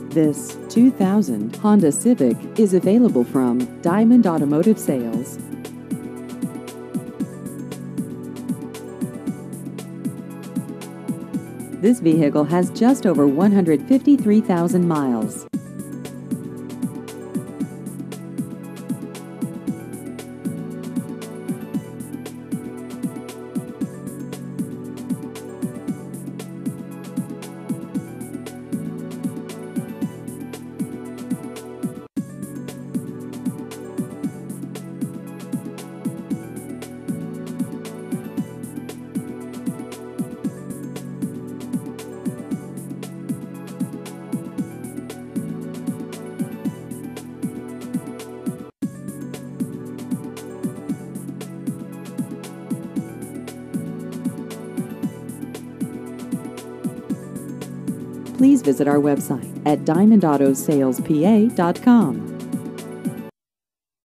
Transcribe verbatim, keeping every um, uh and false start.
This two thousand Honda Civic is available from Diamond Automotive Sales. This vehicle has just over one hundred fifty-three thousand miles. Please visit our website at diamond auto sales p a dot com.